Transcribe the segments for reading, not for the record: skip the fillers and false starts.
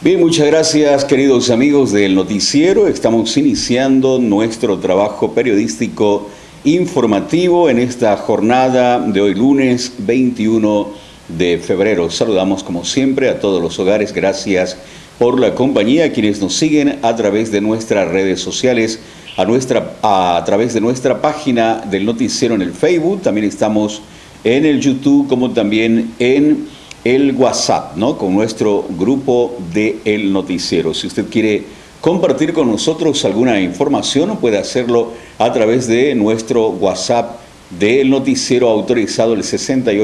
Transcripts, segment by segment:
Bien, muchas gracias queridos amigos del noticiero. Estamos iniciando nuestro trabajo periodístico informativo en esta jornada de hoy lunes 21 de febrero. Saludamos como siempre a todos los hogares. Gracias por la compañía, quienes nos siguen a través de nuestras redes sociales, a través de nuestra página del noticiero en el Facebook. También estamos en el YouTube, como también en el WhatsApp, ¿no? Con nuestro grupo de El Noticiero. Si usted quiere compartir con nosotros alguna información, puede hacerlo a través de nuestro WhatsApp del Noticiero autorizado, el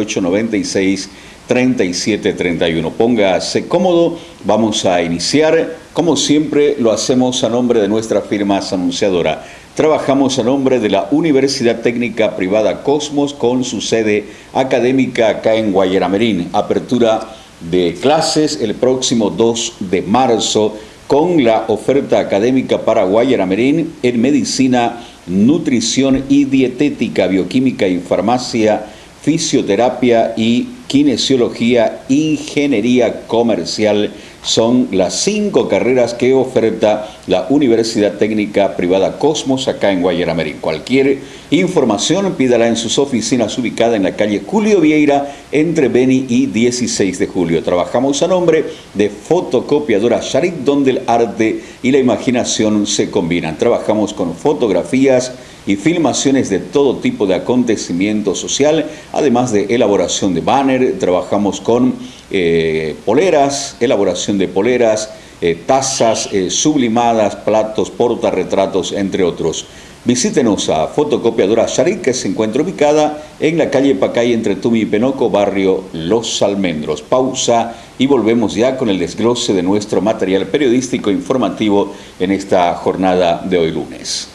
6896-3731. Póngase cómodo, vamos a iniciar. Como siempre lo hacemos a nombre de nuestra firma anunciadora. Trabajamos a nombre de la Universidad Técnica Privada Cosmos con su sede académica acá en Guayaramerín. Apertura de clases el próximo 2 de marzo con la oferta académica para Guayaramerín en medicina, nutrición y dietética, bioquímica y farmacia, fisioterapia y kinesiología, ingeniería comercial. Son las 5 carreras que oferta la Universidad Técnica Privada Cosmos acá en Guayaramerín. Cualquier información pídala en sus oficinas ubicadas en la calle Julio Vieira entre Beni y 16 de julio. Trabajamos a nombre de Fotocopiadora Sharik, donde el arte y la imaginación se combinan. Trabajamos con fotografías y filmaciones de todo tipo de acontecimiento social, además de elaboración de banner. Trabajamos con poleras, elaboración de poleras, tazas sublimadas, platos, portarretratos, entre otros. Visítenos a Fotocopiadora Sharik, que se encuentra ubicada en la calle Pacay entre Tumi y Penoco, barrio Los Almendros. Pausa y volvemos ya con el desglose de nuestro material periodístico informativo en esta jornada de hoy lunes.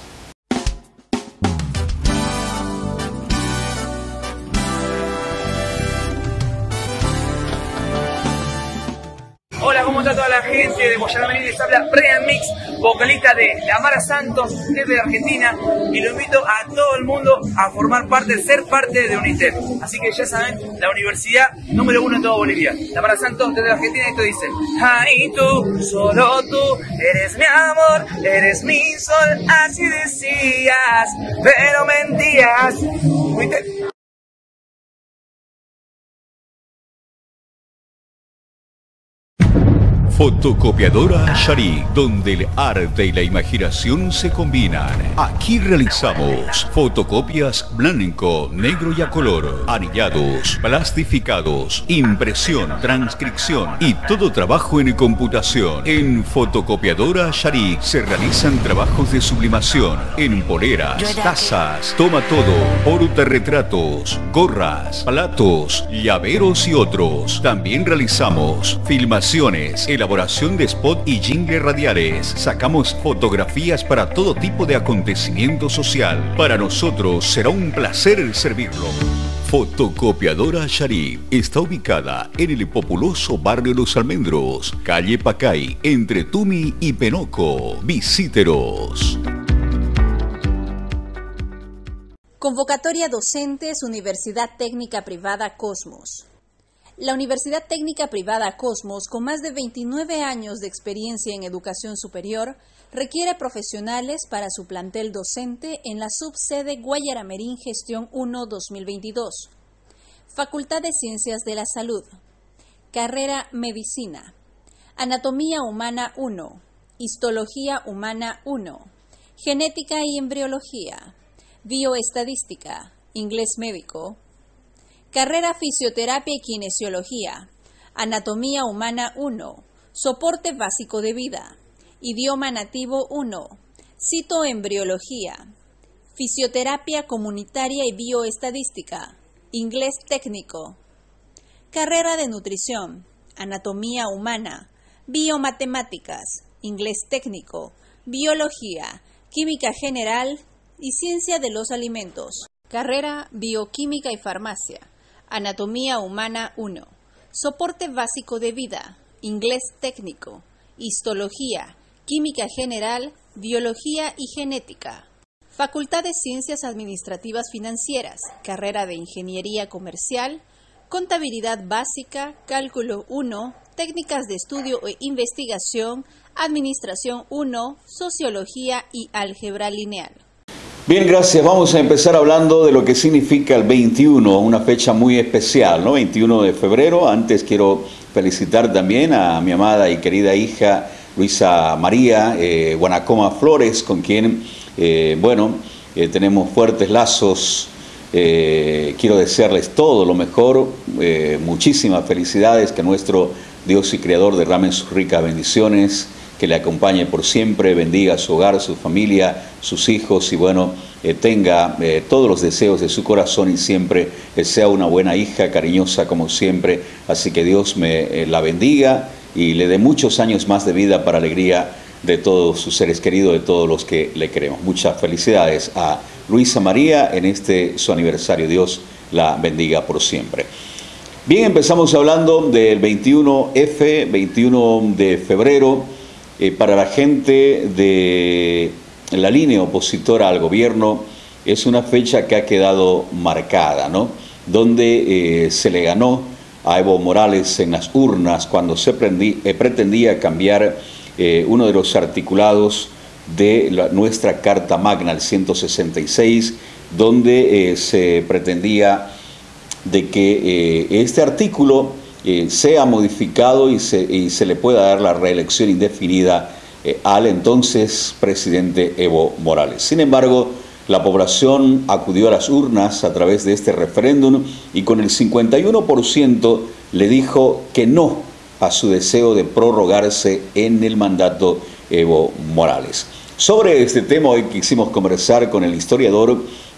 ¿Cómo está toda la gente de Guayaramerín? Les habla Brian Mix, vocalista de La Mara Santos, desde Argentina, y lo invito a todo el mundo a formar parte, ser parte de UNITEP. Así que ya saben, la universidad número 1 en toda Bolivia. La Mara Santos, desde Argentina, esto dice: ay, tú, solo tú, eres mi amor, eres mi sol, así decías, pero mentías. UNITEP. Fotocopiadora Sharik, donde el arte y la imaginación se combinan. Aquí realizamos fotocopias blanco, negro y a color, anillados, plastificados, impresión, transcripción y todo trabajo en computación. En Fotocopiadora Sharik se realizan trabajos de sublimación en poleras, tazas, toma todo, portarretratos, gorras, platos, llaveros y otros. También realizamos filmaciones, elaboración de spot y jingle radiales. Sacamos fotografías para todo tipo de acontecimiento social. Para nosotros será un placer servirlo. Fotocopiadora Sharik está ubicada en el populoso barrio Los Almendros, calle Pacay, entre Tumi y Penoco. Visítenos. Convocatoria Docentes Universidad Técnica Privada Cosmos. La Universidad Técnica Privada Cosmos, con más de 29 años de experiencia en educación superior, requiere profesionales para su plantel docente en la subsede Guayaramerín Gestión 1-2022. Facultad de Ciencias de la Salud. Carrera Medicina. Anatomía Humana 1. Histología Humana 1. Genética y Embriología. Bioestadística. Inglés médico. Carrera Fisioterapia y Kinesiología, Anatomía Humana 1, Soporte Básico de Vida, Idioma Nativo 1, Citoembriología, Fisioterapia Comunitaria y Bioestadística, Inglés Técnico. Carrera de Nutrición, Anatomía Humana, Biomatemáticas, Inglés Técnico, Biología, Química General y Ciencia de los Alimentos. Carrera Bioquímica y Farmacia. Anatomía Humana 1, Soporte Básico de Vida, Inglés Técnico, Histología, Química General, Biología y Genética. Facultad de Ciencias Administrativas Financieras, Carrera de Ingeniería Comercial, Contabilidad Básica, Cálculo 1, Técnicas de Estudio e Investigación, Administración 1, Sociología y Álgebra Lineal. Bien, gracias. Vamos a empezar hablando de lo que significa el 21, una fecha muy especial, ¿no? 21 de febrero. Antes quiero felicitar también a mi amada y querida hija Luisa María Guanacoma Flores, con quien, tenemos fuertes lazos. Quiero desearles todo lo mejor, muchísimas felicidades, que nuestro Dios y Creador derrame sus ricas bendiciones, que le acompañe por siempre, bendiga su hogar, su familia, sus hijos y tenga todos los deseos de su corazón y siempre sea una buena hija, cariñosa como siempre. Así que Dios me la bendiga y le dé muchos años más de vida para alegría de todos sus seres queridos, de todos los que le queremos. Muchas felicidades a Luisa María en su aniversario. Dios la bendiga por siempre. Bien, empezamos hablando del 21F, 21 de febrero. Para la gente de la línea opositora al gobierno es una fecha que ha quedado marcada, ¿no? Donde se le ganó a Evo Morales en las urnas cuando se pretendía cambiar uno de los articulados de nuestra Carta Magna, el 166, donde se pretendía de que este artículo sea modificado y se le pueda dar la reelección indefinida al entonces presidente Evo Morales. Sin embargo, la población acudió a las urnas a través de este referéndum y con el 51% le dijo que no a su deseo de prorrogarse en el mandato Evo Morales. Sobre este tema hoy quisimos conversar con el historiador,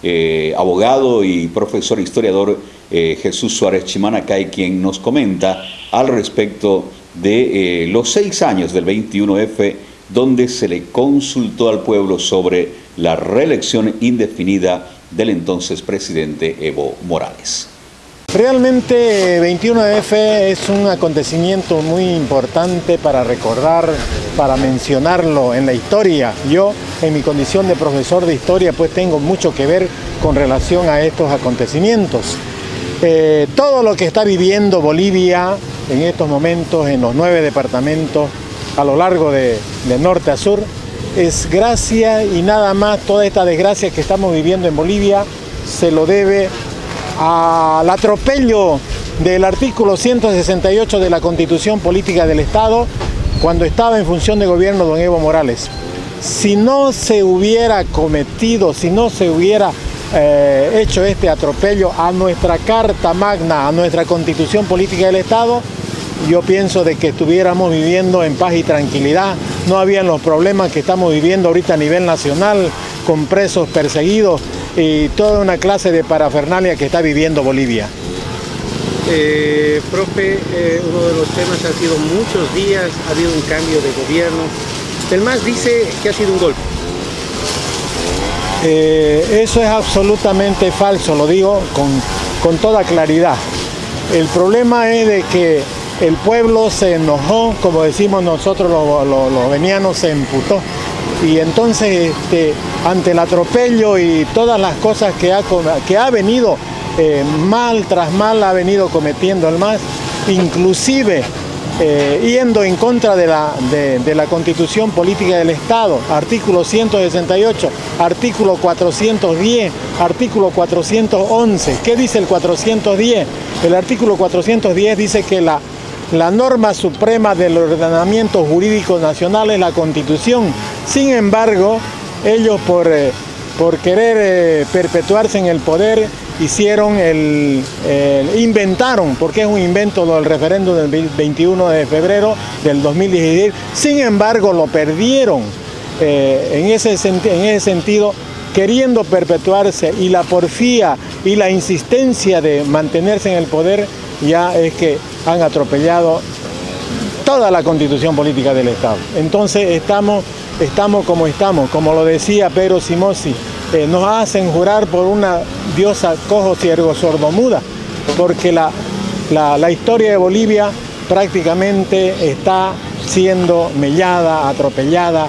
abogado y profesor historiador Jesús Suárez Chimanacay, quien nos comenta al respecto de los 6 años del 21F, donde se le consultó al pueblo sobre la reelección indefinida del entonces presidente Evo Morales. Realmente 21F es un acontecimiento muy importante para recordar, para mencionarlo en la historia. Yo, en mi condición de profesor de historia, pues tengo mucho que ver con relación a estos acontecimientos. Todo lo que está viviendo Bolivia en estos momentos, en los 9 departamentos, a lo largo de norte a sur, es gracia y nada más. Toda esta desgracia que estamos viviendo en Bolivia se lo debe al atropello del artículo 168 de la Constitución Política del Estado cuando estaba en función de gobierno don Evo Morales. Si no se hubiera cometido, si no se hubiera hecho este atropello a nuestra Carta Magna, a nuestra Constitución Política del Estado, yo pienso de que estuviéramos viviendo en paz y tranquilidad. No habían los problemas que estamos viviendo ahorita a nivel nacional, con presos perseguidos y toda una clase de parafernalia que está viviendo Bolivia. Profe, uno de los temas ha sido muchos días, ha habido un cambio de gobierno. El MAS dice que ha sido un golpe. Eso es absolutamente falso, lo digo con toda claridad. El problema es de que el pueblo se enojó, como decimos nosotros los venianos, se emputó. Y entonces, ante el atropello y todas las cosas que ha venido mal tras mal ha venido cometiendo el MAS, inclusive yendo en contra de la Constitución Política del Estado, artículo 168, artículo 410, artículo 411. ¿Qué dice el 410? El artículo 410 dice que la norma suprema del ordenamiento jurídico nacional es la Constitución. Sin embargo, ellos por querer perpetuarse en el poder inventaron, porque es un invento del referéndum del 21 de febrero del 2016, sin embargo lo perdieron en ese sentido, queriendo perpetuarse, y la porfía y la insistencia de mantenerse en el poder ya es que han atropellado toda la Constitución Política del Estado. Entonces estamos como lo decía Pedro Simosi, nos hacen jurar por una diosa cojo ciego sordomuda, porque la historia de Bolivia prácticamente está siendo mellada, atropellada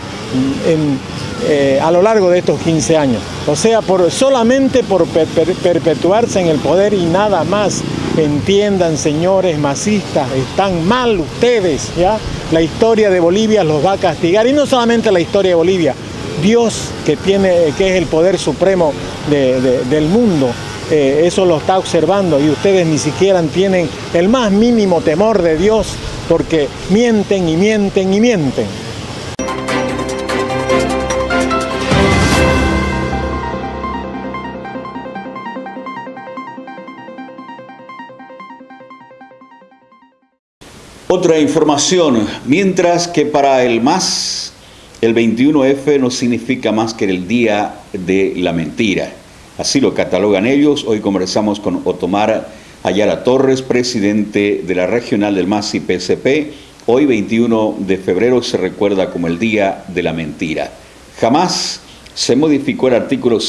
a lo largo de estos 15 años. O sea, solamente por perpetuarse en el poder y nada más. Entiendan, señores masistas, están mal ustedes, ¿ya? La historia de Bolivia los va a castigar, y no solamente la historia de Bolivia, Dios que es el poder supremo del mundo, eso lo está observando, y ustedes ni siquiera tienen el más mínimo temor de Dios, porque mienten y mienten y mienten. Otra información, mientras que para el MAS, el 21F no significa más que el día de la mentira. Así lo catalogan ellos. Hoy conversamos con Otomar Ayala Torres, presidente de la regional del MAS y PSP. Hoy, 21 de febrero, se recuerda como el día de la mentira. Jamás se modificó el artículo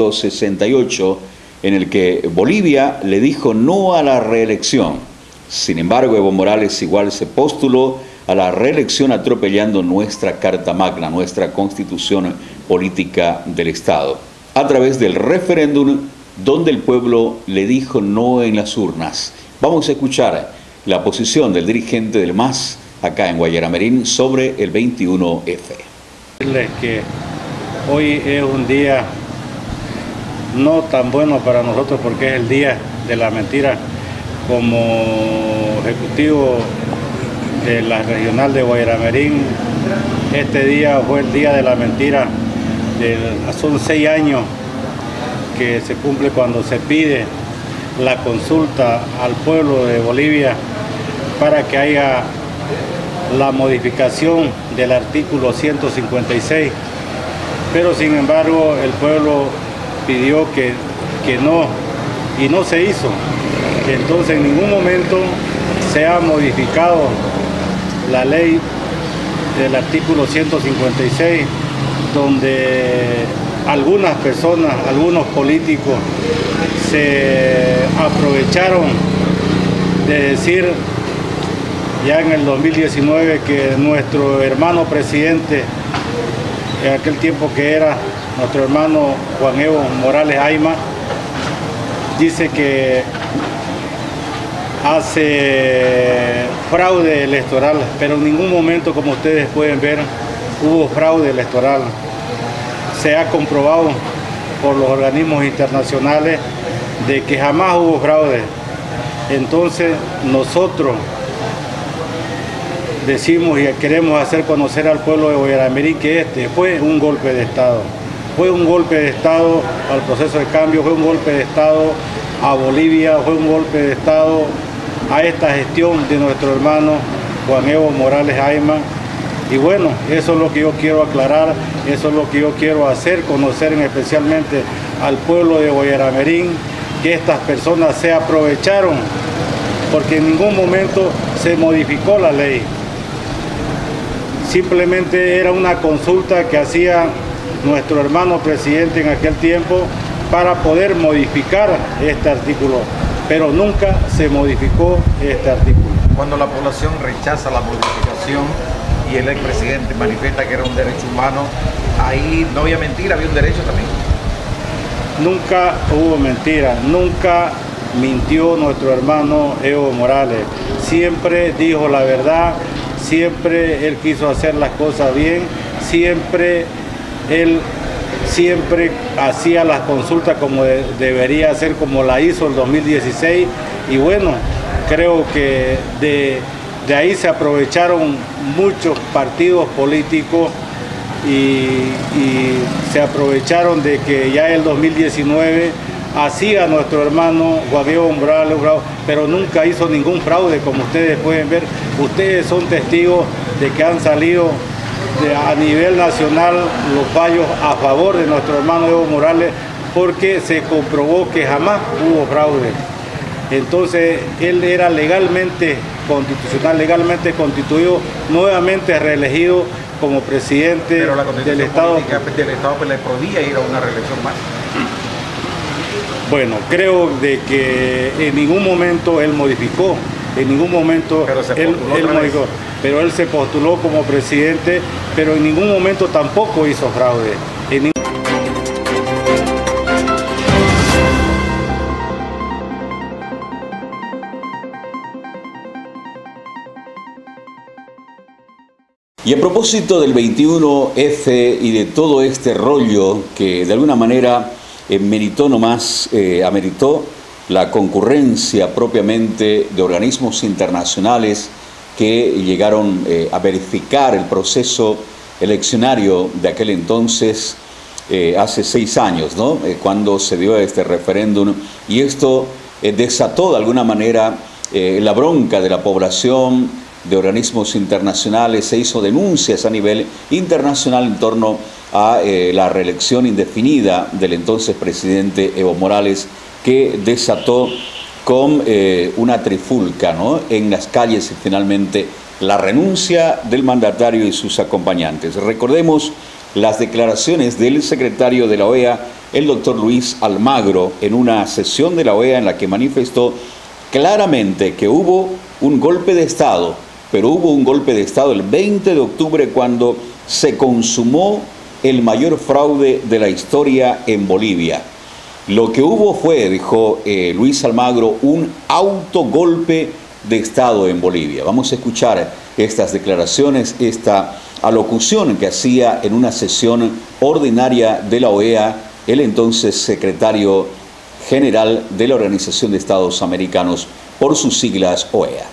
168 en el que Bolivia le dijo no a la reelección. Sin embargo, Evo Morales igual se postuló a la reelección atropellando nuestra Carta Magna, nuestra Constitución Política del Estado, a través del referéndum donde el pueblo le dijo no en las urnas. Vamos a escuchar la posición del dirigente del MAS acá en Guayaramerín sobre el 21F. Que hoy es un día no tan bueno para nosotros porque es el día de la mentira. Como ejecutivo de la regional de Guayaramerín, este día fue el día de la mentira. Son 6 años que se cumple cuando se pide la consulta al pueblo de Bolivia para que haya la modificación del artículo 156. Pero sin embargo el pueblo pidió que no, y no se hizo. Entonces en ningún momento se ha modificado la ley del artículo 156, donde algunas personas, algunos políticos se aprovecharon de decir ya en el 2019 que nuestro hermano presidente, en aquel tiempo que era nuestro hermano Juan Evo Morales Ayma, dice que hace fraude electoral, pero en ningún momento, como ustedes pueden ver, hubo fraude electoral. Se ha comprobado por los organismos internacionales de que jamás hubo fraude. Entonces nosotros decimos y queremos hacer conocer al pueblo de Guayaramerín que este fue un golpe de Estado. Fue un golpe de Estado al proceso de cambio, fue un golpe de Estado a Bolivia, fue un golpe de Estado a esta gestión de nuestro hermano Juan Evo Morales Ayma. Y bueno, eso es lo que yo quiero aclarar, eso es lo que yo quiero hacer conocer especialmente al pueblo de Guayaramerín, que estas personas se aprovecharon porque en ningún momento se modificó la ley. Simplemente era una consulta que hacía nuestro hermano presidente en aquel tiempo para poder modificar este artículo, pero nunca se modificó este artículo. Cuando la población rechaza la modificación y el expresidente manifiesta que era un derecho humano, ahí no había mentira, había un derecho también. Nunca hubo mentira, nunca mintió nuestro hermano Evo Morales. Siempre dijo la verdad, siempre él quiso hacer las cosas bien, siempre hacía las consultas como debería hacer, como la hizo el 2016. Y bueno, creo que de ahí se aprovecharon muchos partidos políticos y se aprovecharon de que ya el 2019 hacía nuestro hermano Juan Evo Morales, pero nunca hizo ningún fraude, como ustedes pueden ver. Ustedes son testigos de que han salido a nivel nacional los fallos a favor de nuestro hermano Evo Morales, porque se comprobó que jamás hubo fraude. Entonces él era legalmente constitucional, legalmente constituido, nuevamente reelegido como presidente pero la del Estado. Del Estado pues, le podía ir a una reelección más. Bueno, creo de que en ningún momento él modificó, en ningún momento él modificó, pero él se postuló como presidente, pero en ningún momento tampoco hizo fraude. Y a propósito del 21F y de todo este rollo que de alguna manera ameritó la concurrencia propiamente de organismos internacionales que llegaron a verificar el proceso eleccionario de aquel entonces, hace 6 años, ¿no? Cuando se dio este referéndum, y esto desató de alguna manera la bronca de la población, de organismos internacionales. Se hizo denuncias a nivel internacional en torno a la reelección indefinida del entonces presidente Evo Morales, que desató con una trifulca, ¿no?, en las calles, y finalmente la renuncia del mandatario y sus acompañantes. Recordemos las declaraciones del secretario de la OEA, el doctor Luis Almagro, en una sesión de la OEA en la que manifestó claramente que hubo un golpe de Estado, pero hubo un golpe de Estado el 20 de octubre cuando se consumó el mayor fraude de la historia en Bolivia. Lo que hubo fue, dijo Luis Almagro, un autogolpe de Estado en Bolivia. Vamos a escuchar estas declaraciones, esta alocución que hacía en una sesión ordinaria de la OEA el entonces secretario general de la Organización de Estados Americanos, por sus siglas OEA.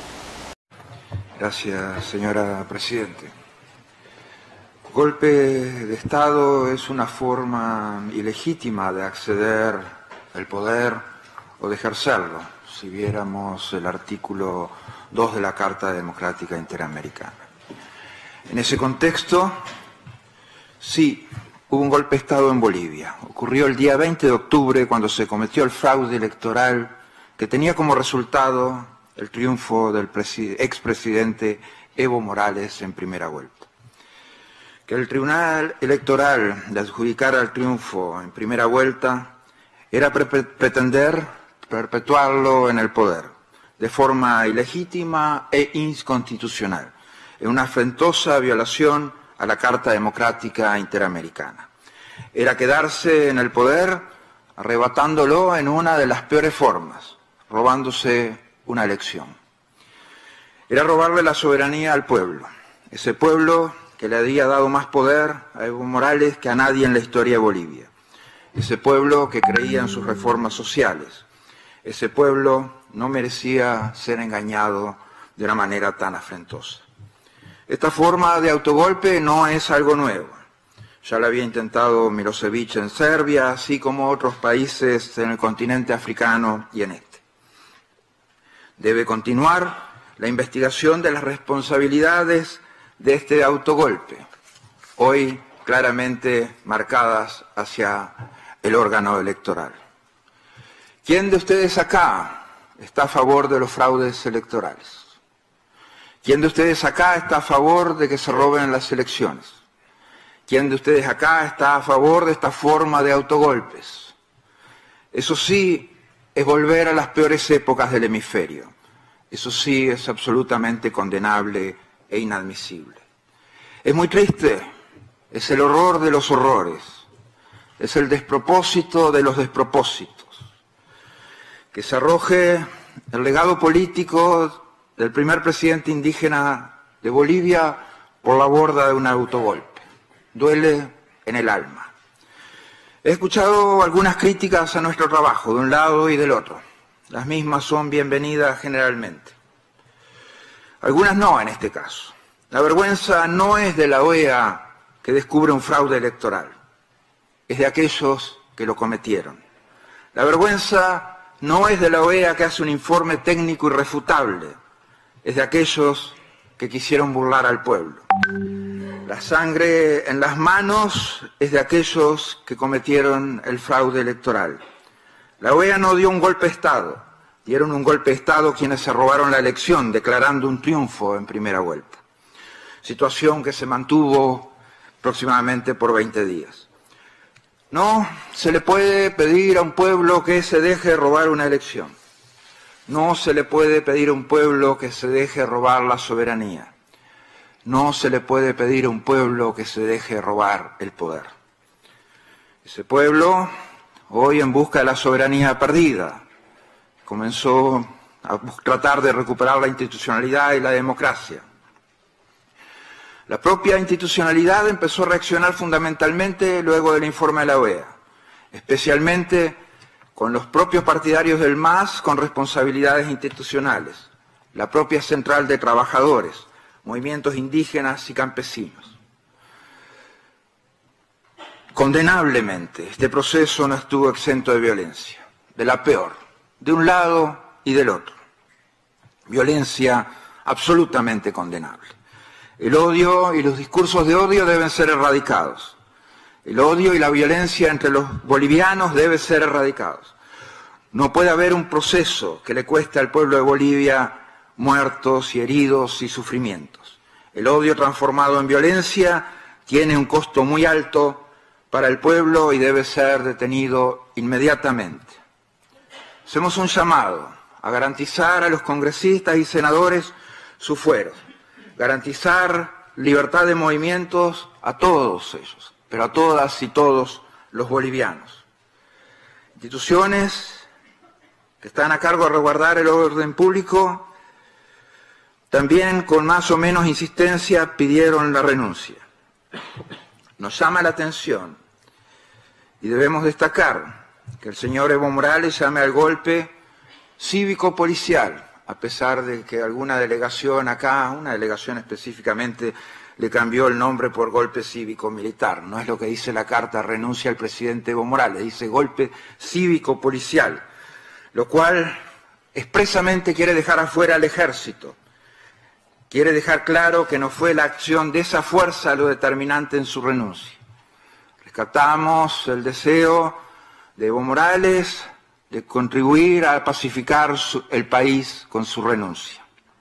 Gracias, señora Presidente. Golpe de Estado es una forma ilegítima de acceder al poder o de ejercerlo, si viéramos el artículo 2 de la Carta Democrática Interamericana. En ese contexto, sí, hubo un golpe de Estado en Bolivia. Ocurrió el día 20 de octubre cuando se cometió el fraude electoral que tenía como resultado el triunfo del expresidente Evo Morales en primera vuelta. Que el Tribunal Electoral le adjudicara el triunfo en primera vuelta era pretender perpetuarlo en el poder, de forma ilegítima e inconstitucional, en una afrentosa violación a la Carta Democrática Interamericana. Era quedarse en el poder arrebatándolo en una de las peores formas, robándose una elección. Era robarle la soberanía al pueblo, ese pueblo que le había dado más poder a Evo Morales que a nadie en la historia de Bolivia, ese pueblo que creía en sus reformas sociales, ese pueblo no merecía ser engañado de una manera tan afrentosa. Esta forma de autogolpe no es algo nuevo. Ya lo había intentado Milosevic en Serbia, así como otros países en el continente africano y en este. Debe continuar la investigación de las responsabilidades de este autogolpe, hoy claramente marcadas hacia el órgano electoral. ¿Quién de ustedes acá está a favor de los fraudes electorales? ¿Quién de ustedes acá está a favor de que se roben las elecciones? ¿Quién de ustedes acá está a favor de esta forma de autogolpes? Eso sí es volver a las peores épocas del hemisferio. Eso sí es absolutamente condenable e inadmisible. Es muy triste, es el horror de los horrores, es el despropósito de los despropósitos, que se arroje el legado político del primer presidente indígena de Bolivia por la borda de un autogolpe. Duele en el alma. He escuchado algunas críticas a nuestro trabajo, de un lado y del otro. Las mismas son bienvenidas generalmente. Algunas no en este caso. La vergüenza no es de la OEA que descubre un fraude electoral, es de aquellos que lo cometieron. La vergüenza no es de la OEA que hace un informe técnico irrefutable, es de aquellos que quisieron burlar al pueblo. La sangre en las manos es de aquellos que cometieron el fraude electoral. La OEA no dio un golpe de Estado, dieron un golpe de Estado quienes se robaron la elección, declarando un triunfo en primera vuelta. Situación que se mantuvo aproximadamente por 20 días. No se le puede pedir a un pueblo que se deje robar una elección. No se le puede pedir a un pueblo que se deje robar la soberanía. No se le puede pedir a un pueblo que se deje robar el poder. Ese pueblo, hoy en busca de la soberanía perdida, comenzó a tratar de recuperar la institucionalidad y la democracia. La propia institucionalidad empezó a reaccionar fundamentalmente luego del informe de la OEA, especialmente con los propios partidarios del MAS con responsabilidades institucionales, la propia Central de Trabajadores, movimientos indígenas y campesinos. Condenablemente, este proceso no estuvo exento de violencia, de la peor, de un lado y del otro. Violencia absolutamente condenable. El odio y los discursos de odio deben ser erradicados. El odio y la violencia entre los bolivianos deben ser erradicados. No puede haber un proceso que le cueste al pueblo de Bolivia muertos y heridos y sufrimientos. El odio transformado en violencia tiene un costo muy alto para el pueblo y debe ser detenido inmediatamente. Hacemos un llamado a garantizar a los congresistas y senadores su fuero, garantizar libertad de movimientos a todos ellos, pero a todas y todos los bolivianos. Instituciones que están a cargo de resguardar el orden público también con más o menos insistencia pidieron la renuncia. Nos llama la atención y debemos destacar que el señor Evo Morales llame al golpe cívico-policial, a pesar de que alguna delegación acá, una delegación específicamente, le cambió el nombre por golpe cívico-militar. No es lo que dice la carta renuncia al presidente Evo Morales, dice golpe cívico-policial, lo cual expresamente quiere dejar afuera al ejército. Quiere dejar claro que no fue la acción de esa fuerza lo determinante en su renuncia. Rescatamos el deseo de Evo Morales de contribuir a pacificar el país con su renuncia.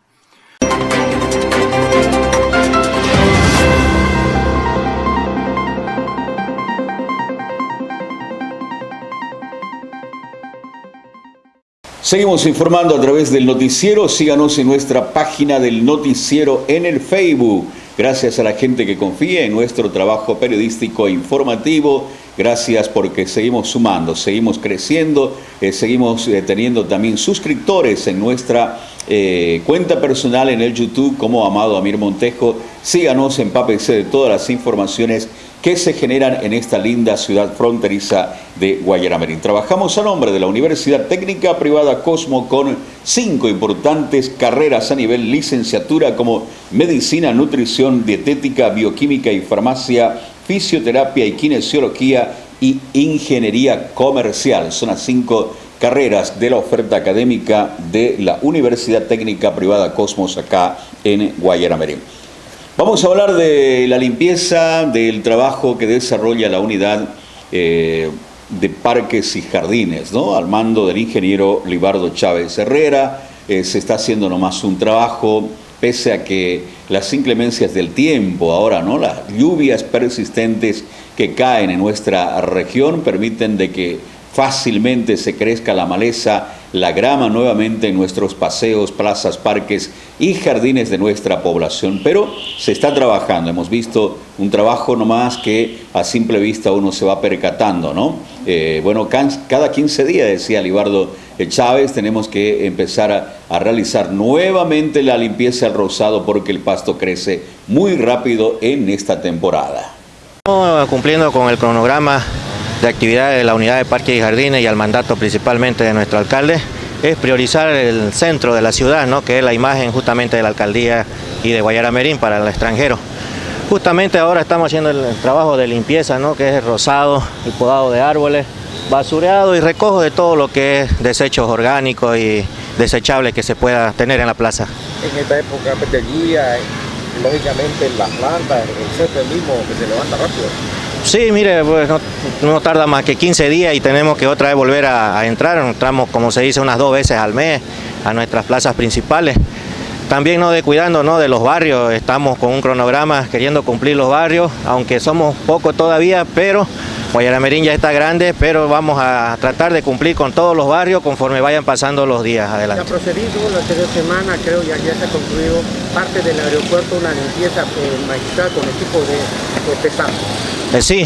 Seguimos informando a través del noticiero. Síganos en nuestra página del noticiero en el Facebook. Gracias a la gente que confía en nuestro trabajo periodístico e informativo. Gracias porque seguimos sumando, seguimos creciendo, seguimos teniendo también suscriptores en nuestra cuenta personal en el YouTube como Amado Amir Montejo. Síganos, empápese de todas las informaciones que se generan en esta linda ciudad fronteriza de Guayaramerín. Trabajamos a nombre de la Universidad Técnica Privada Cosmo con 5 importantes carreras a nivel licenciatura como Medicina, Nutrición, Dietética, Bioquímica y Farmacia, Fisioterapia y Kinesiología y Ingeniería Comercial. Son las 5 carreras de la oferta académica de la Universidad Técnica Privada Cosmos acá en Guayaramerín. Vamos a hablar de la limpieza, del trabajo que desarrolla la unidad de parques y jardines, ¿no? Al mando del ingeniero Libardo Chávez Herrera. Se está haciendo nomás un trabajo, pese a que las inclemencias del tiempo ahora, ¿no? Las lluvias persistentes que caen en nuestra región permiten de que fácilmente se crezca la maleza, la grama nuevamente en nuestros paseos, plazas, parques y jardines de nuestra población. Pero se está trabajando, hemos visto un trabajo nomás que a simple vista uno se va percatando, ¿no? Bueno, cada 15 días, decía Libardo Chávez, tenemos que empezar a realizar nuevamente la limpieza del rozado porque el pasto crece muy rápido en esta temporada. Cumpliendo con el cronograma de actividades de la unidad de parques y jardines y al mandato principalmente de nuestro alcalde, es priorizar el centro de la ciudad, ¿no? Que es la imagen justamente de la alcaldía y de Guayaramerín para el extranjero. Justamente ahora estamos haciendo el trabajo de limpieza, ¿no? Que es el rozado, el podado de árboles, basureado y recojo de todo lo que es desechos orgánicos y desechables que se pueda tener en la plaza. En esta época de lluvia, lógicamente las plantas, el césped mismo que se levanta rápido. Sí, mire, pues no tarda más que 15 días y tenemos que otra vez volver a entrar. Entramos, como se dice, unas 2 veces al mes a nuestras plazas principales. También no descuidando, ¿no? De los barrios, estamos con un cronograma queriendo cumplir los barrios, aunque somos pocos todavía, pero Guayaramerín ya está grande, pero vamos a tratar de cumplir con todos los barrios conforme vayan pasando los días adelante. Se ha procedido la anterior semana, creo ya se ha concluido parte del aeropuerto, una limpieza magistral con equipo de pesado. Sí,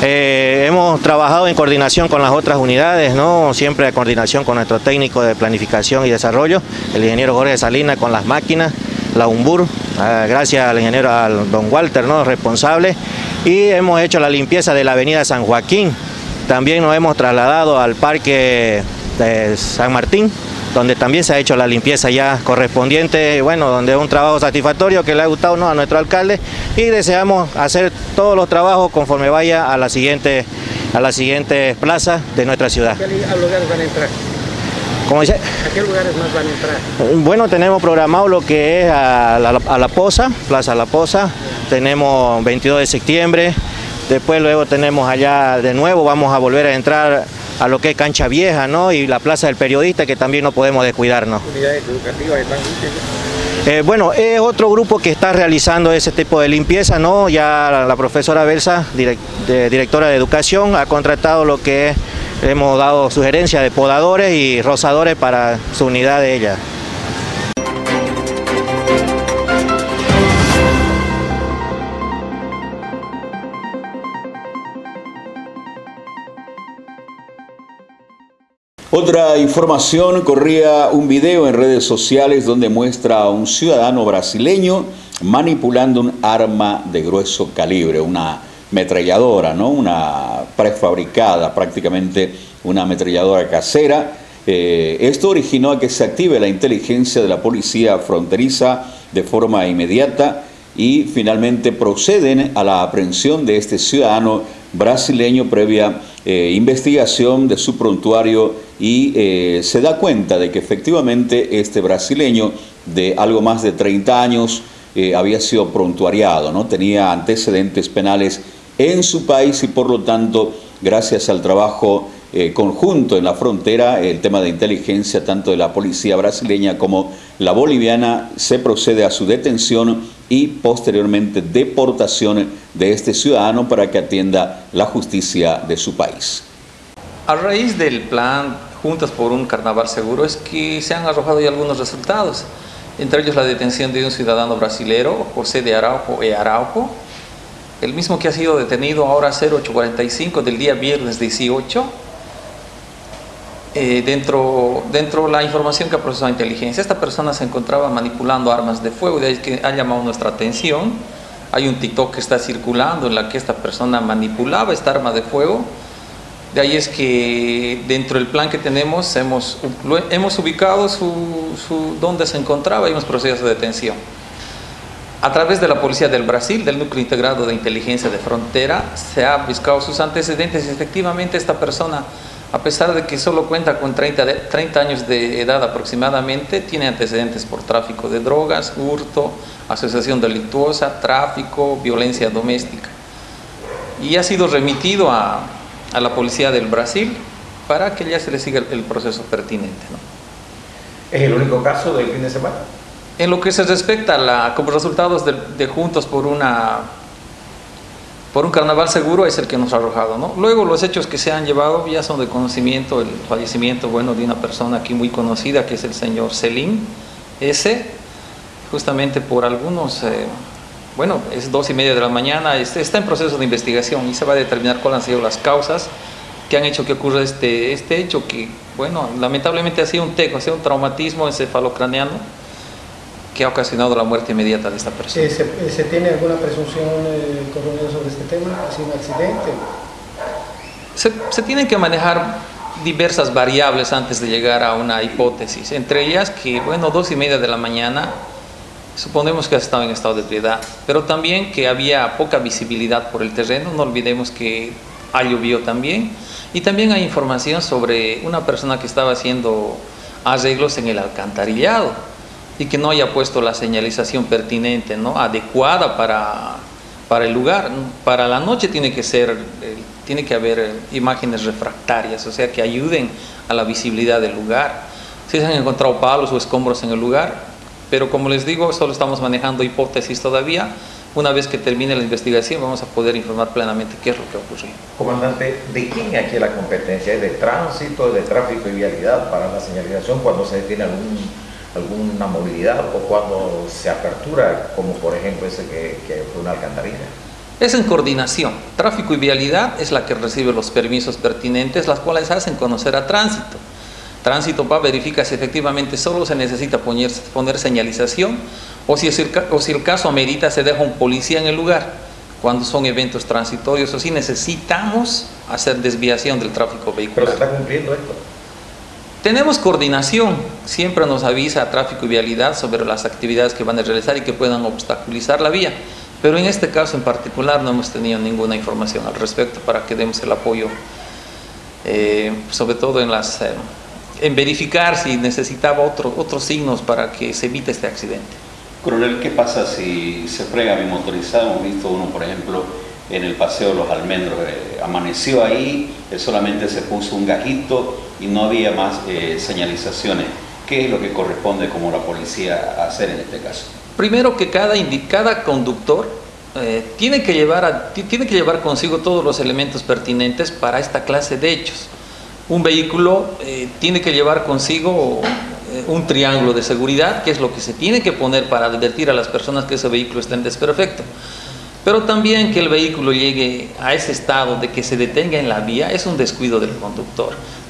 hemos trabajado en coordinación con las otras unidades, ¿no? Siempre en coordinación con nuestro técnico de planificación y desarrollo, el ingeniero Jorge Salinas, con las máquinas. la UNBUR, gracias al ingeniero, al don Walter, ¿no?, responsable, y hemos hecho la limpieza de la avenida San Joaquín. También nos hemos trasladado al parque de San Martín, donde también se ha hecho la limpieza ya correspondiente, bueno, donde es un trabajo satisfactorio que le ha gustado, ¿no?, a nuestro alcalde, y deseamos hacer todos los trabajos conforme vaya a la siguiente plaza de nuestra ciudad. ¿A qué lugares van a entrar? ¿Cómo dice? ¿A qué lugares más van a entrar? Bueno, tenemos programado lo que es a la Poza, Plaza La Poza, tenemos 22 de septiembre, después luego tenemos allá de nuevo, vamos a volver a entrar a lo que es Cancha Vieja, ¿no?, y la Plaza del Periodista, que también no podemos descuidarnos. ¿Unidades educativas están limpias? Bueno, es otro grupo que está realizando ese tipo de limpieza, ¿no? Ya la profesora Belsa, directora de Educación, ha contratado lo que es, hemos dado sugerencias de podadores y rozadores para su unidad de ella. Otra información, corría un video en redes sociales donde muestra a un ciudadano brasileño manipulando un arma de grueso calibre, una ametralladora, ¿no?, una prefabricada, prácticamente una ametralladora casera. Esto originó a que se active la inteligencia de la policía fronteriza de forma inmediata y finalmente proceden a la aprehensión de este ciudadano brasileño previa investigación de su prontuario y se da cuenta de que efectivamente este brasileño de algo más de 30 años había sido prontuariado, ¿no? Tenía antecedentes penales en su país y por lo tanto, gracias al trabajo conjunto en la frontera, el tema de inteligencia tanto de la policía brasileña como la boliviana, se procede a su detención y posteriormente deportación de este ciudadano para que atienda la justicia de su país. A raíz del plan Juntas por un Carnaval Seguro es que se han arrojado ya algunos resultados, entre ellos la detención de un ciudadano brasilero, José de Araujo e Araujo, el mismo que ha sido detenido ahora 08:45 del día viernes 18. Dentro de la información que ha procesado inteligencia, esta persona se encontraba manipulando armas de fuego, de ahí que ha llamado nuestra atención. Hay un TikTok que está circulando en la que esta persona manipulaba esta arma de fuego. De ahí es que dentro del plan que tenemos hemos ubicado dónde se encontraba y hemos procedido a su detención. A través de la Policía del Brasil, del Núcleo Integrado de Inteligencia de Frontera, se ha buscado sus antecedentes y efectivamente esta persona, a pesar de que solo cuenta con 30 años de edad aproximadamente, tiene antecedentes por tráfico de drogas, hurto, asociación delictuosa, tráfico, violencia doméstica. Y ha sido remitido a la Policía del Brasil para que ya se le siga el proceso pertinente, ¿no? ¿Es el único caso del fin de semana? En lo que se respecta como resultados de Juntos por un Carnaval Seguro es el que nos ha arrojado, ¿no? Luego los hechos que se han llevado ya son de conocimiento, el fallecimiento, bueno, de una persona aquí muy conocida que es el señor Selim S, justamente por algunos, bueno, es 2:30 de la mañana, está en proceso de investigación y se va a determinar cuáles han sido las causas que han hecho que ocurra este hecho que, bueno, lamentablemente ha sido un traumatismo encefalocraneano que ha ocasionado la muerte inmediata de esta persona. ¿Se tiene alguna presunción, coronel, sobre este tema? ¿Ha sido un accidente? Se tienen que manejar diversas variables antes de llegar a una hipótesis, entre ellas que, bueno, 2:30 de la mañana, suponemos que ha estado en estado de ebriedad, pero también que había poca visibilidad por el terreno, no olvidemos que ha llovido también, y también hay información sobre una persona que estaba haciendo arreglos en el alcantarillado, y que no haya puesto la señalización pertinente, ¿no?, adecuada para el lugar. Para la noche tiene que haber imágenes refractarias, o sea, que ayuden a la visibilidad del lugar. Sí se han encontrado palos o escombros en el lugar, pero como les digo, solo estamos manejando hipótesis todavía. Una vez que termine la investigación vamos a poder informar plenamente qué es lo que ocurrió. Comandante, ¿de quién aquí la competencia? ¿Es de tránsito, de tráfico y vialidad para la señalización cuando se detiene alguna movilidad o cuando se apertura, como por ejemplo ese que fue una alcantarilla? Es en coordinación. Tráfico y vialidad es la que recibe los permisos pertinentes, las cuales hacen conocer a tránsito. Tránsito va a verificar si efectivamente solo se necesita poner señalización o si el caso amerita, se deja un policía en el lugar. Cuando son eventos transitorios, o si necesitamos hacer desviación del tráfico vehicular. ¿Pero se está cumpliendo esto? Tenemos coordinación, siempre nos avisa Tráfico y Vialidad sobre las actividades que van a realizar y que puedan obstaculizar la vía, pero en este caso en particular no hemos tenido ninguna información al respecto para que demos el apoyo, sobre todo en verificar si necesitaba otros signos para que se evite este accidente. Coronel, ¿qué pasa si se frega mi motorizado? Hemos visto uno, por ejemplo, en el Paseo de los Almendros, amaneció ahí, solamente se puso un gajito y no había más señalizaciones. ¿Qué es lo que corresponde como la policía a hacer en este caso? Primero que cada conductor tiene que llevar consigo todos los elementos pertinentes para esta clase de hechos. Un vehículo tiene que llevar consigo un triángulo de seguridad, que es lo que se tiene que poner para advertir a las personas que ese vehículo está en desperfecto. Pero también que el vehículo llegue a ese estado de que se detenga en la vía es un descuido del conductor.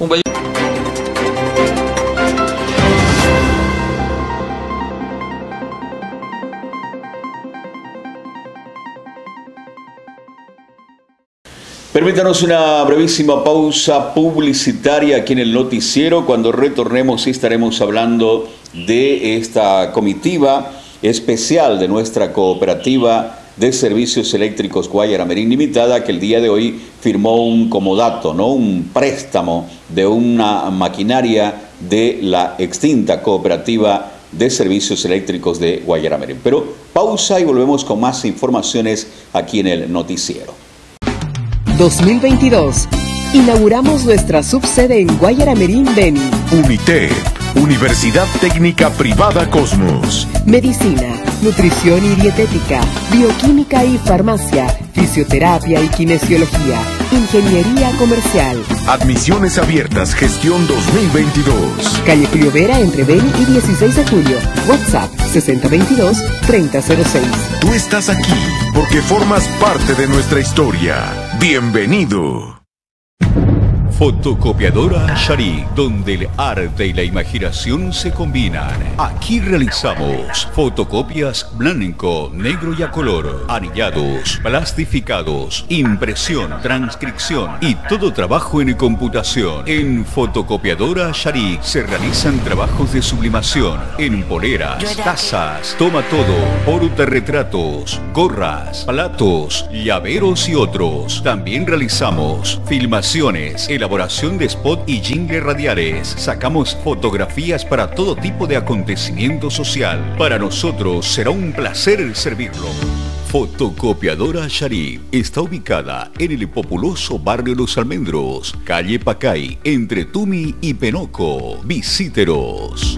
Permítanos una brevísima pausa publicitaria aquí en el noticiero. Cuando retornemos estaremos hablando de esta comitiva especial de nuestra cooperativa de servicios eléctricos Guayara Merín Limitada, que el día de hoy firmó un comodato, ¿no? Un préstamo de una maquinaria de la extinta cooperativa de servicios eléctricos de Guayara Merín. Pero pausa y volvemos con más informaciones aquí en el noticiero. 2022. Inauguramos nuestra subsede en Guayara Merín, Beni. UNITEP, Universidad Técnica Privada Cosmos. Medicina, nutrición y dietética, bioquímica y farmacia, fisioterapia y kinesiología, ingeniería comercial. Admisiones abiertas, gestión 2022. Calle Julio Vera entre Beni y 16 de julio. WhatsApp 6022-3006. Tú estás aquí porque formas parte de nuestra historia. Bienvenido. Fotocopiadora Sharik, donde el arte y la imaginación se combinan. Aquí realizamos fotocopias blanco, negro y a color, anillados, plastificados, impresión, transcripción y todo trabajo en computación. En Fotocopiadora Sharik se realizan trabajos de sublimación en poleras, tazas, toma todo, portarretratos, gorras, platos, llaveros y otros. También realizamos filmaciones, elaboración de spot y jingle radiales. Sacamos fotografías para todo tipo de acontecimiento social. Para nosotros será un placer servirlo. Fotocopiadora Sharik está ubicada en el populoso barrio Los Almendros, calle Pacay, entre Tumi y Penoco. Visítenos.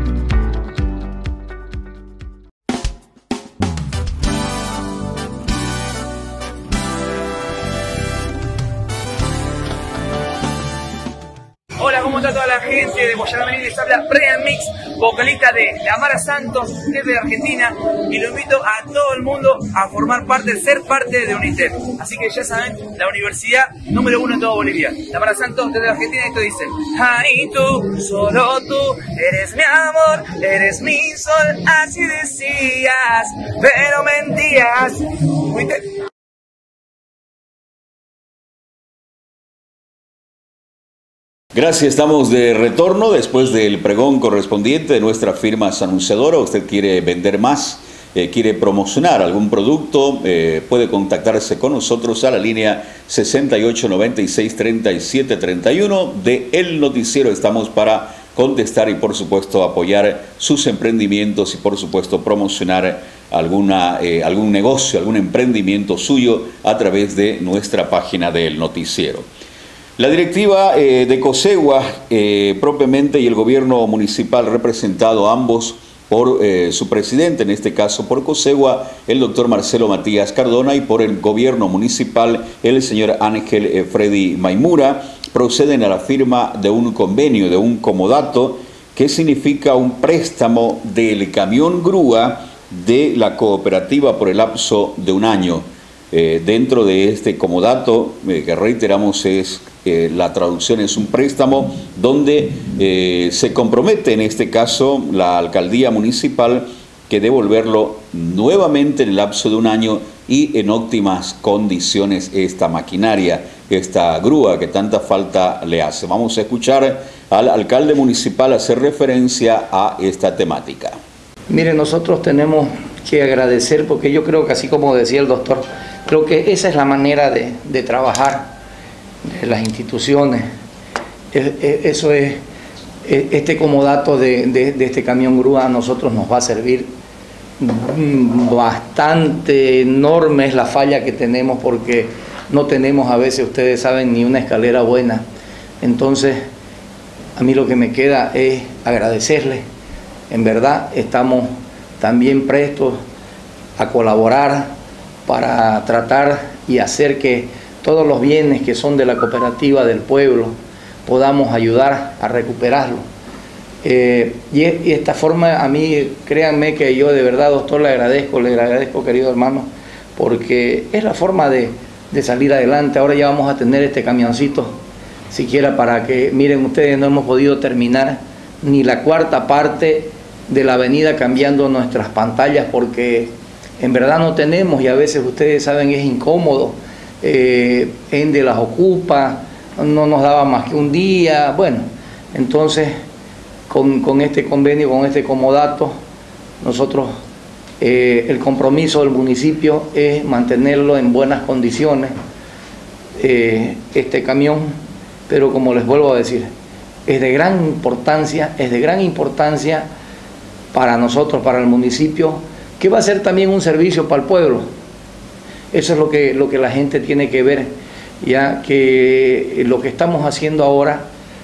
Hola, ¿cómo está toda la gente de Guayara Merín? Les habla Brian Mix, vocalista de Amara Santos, desde Argentina, y lo invito a todo el mundo a formar parte, ser parte de UNITEP. Así que ya saben, la universidad número 1 en toda Bolivia. Amara Santos, desde Argentina, esto dice: ay, tú, solo tú, eres mi amor, eres mi sol, así decías, pero mentías. UNITEP. Gracias, estamos de retorno después del pregón correspondiente de nuestra firma anunciadora. Usted quiere vender más, quiere promocionar algún producto, puede contactarse con nosotros a la línea 6896-3731 de El Noticiero. Estamos para contestar y por supuesto apoyar sus emprendimientos y por supuesto promocionar algún negocio, algún emprendimiento suyo a través de nuestra página del Noticiero. La directiva de Cosegua propiamente y el gobierno municipal representado ambos por su presidente, en este caso por Cosegua, el doctor Marcelo Matías Cardona, y por el gobierno municipal, el señor Ángel Freddy Maimura, proceden a la firma de un convenio, de un comodato, que significa un préstamo del camión grúa de la cooperativa por el lapso de un año. Dentro de este comodato, que reiteramos la traducción es un préstamo donde se compromete en este caso la alcaldía municipal que devolverlo nuevamente en el lapso de un año y en óptimas condiciones esta maquinaria, esta grúa que tanta falta le hace. Vamos a escuchar al alcalde municipal hacer referencia a esta temática. Mire, nosotros tenemos que agradecer, porque yo creo que así como decía el doctor, creo que esa es la manera de trabajar de las instituciones. Eso es, este comodato de este camión grúa a nosotros nos va a servir bastante. Enorme es la falla que tenemos porque no tenemos a veces, ustedes saben, ni una escalera buena. Entonces, a mí lo que me queda es agradecerles. En verdad, estamos también prestos a colaborar para tratar y hacer que todos los bienes que son de la cooperativa del pueblo podamos ayudar a recuperarlo. Y esta forma, a mí, créanme que yo de verdad, doctor, le agradezco, querido hermano, porque es la forma de salir adelante. Ahora ya vamos a tener este camioncito, siquiera para que, miren ustedes, no hemos podido terminar ni la cuarta parte de la avenida cambiando nuestras pantallas, porque en verdad no tenemos, y a veces ustedes saben es incómodo. Ende las ocupa, no nos daba más que un día. Bueno, entonces con este convenio, con este comodato, nosotros el compromiso del municipio es mantenerlo en buenas condiciones, este camión, pero como les vuelvo a decir, es de gran importancia para nosotros, para el municipio, que va a ser también un servicio para el pueblo. Eso es lo que la gente tiene que ver, ya que lo que estamos haciendo ahora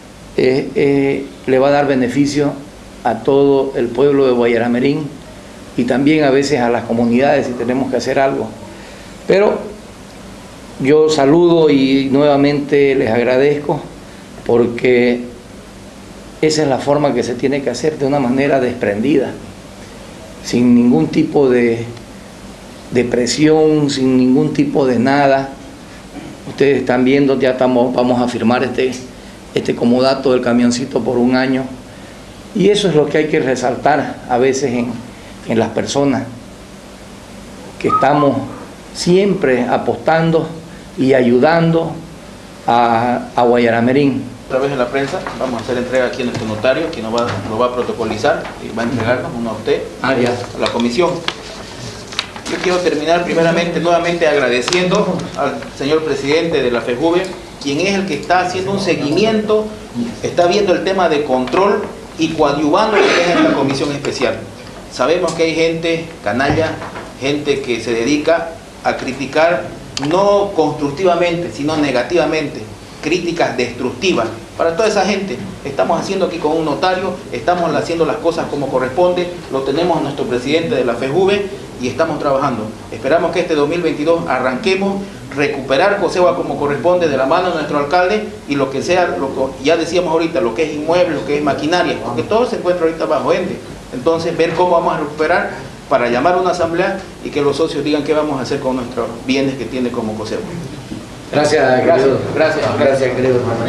le va a dar beneficio a todo el pueblo de Guayaramerín y también a veces a las comunidades si tenemos que hacer algo. Pero yo saludo y nuevamente les agradezco, porque esa es la forma que se tiene que hacer, de una manera desprendida, sin ningún tipo de presión, sin ningún tipo de nada. Ustedes están viendo, ya vamos a firmar este comodato del camioncito por un año, y eso es lo que hay que resaltar a veces en las personas, que estamos siempre apostando y ayudando a Guayaramerín. A través de la prensa vamos a hacer entrega aquí a nuestro notario, que nos va a protocolizar y va a entregarnos uno a usted, a la comisión. Yo quiero terminar primeramente, nuevamente agradeciendo al señor presidente de la FEJUVE, quien es el que está haciendo un seguimiento, está viendo el tema de control y coadyuvando lo que es esta comisión especial. Sabemos que hay gente canalla, gente que se dedica a criticar no constructivamente, sino negativamente, críticas destructivas. Para toda esa gente, estamos haciendo aquí con un notario, estamos haciendo las cosas como corresponde, lo tenemos a nuestro presidente de la FEJUVE y estamos trabajando. Esperamos que este 2022 arranquemos, recuperar Cosegua como corresponde de la mano de nuestro alcalde, y lo que sea, ya decíamos ahorita, lo que es inmueble, lo que es maquinaria, porque todo se encuentra ahorita bajo ende. Entonces, ver cómo vamos a recuperar para llamar a una asamblea y que los socios digan qué vamos a hacer con nuestros bienes que tiene como Cosegua. Gracias, querido hermano.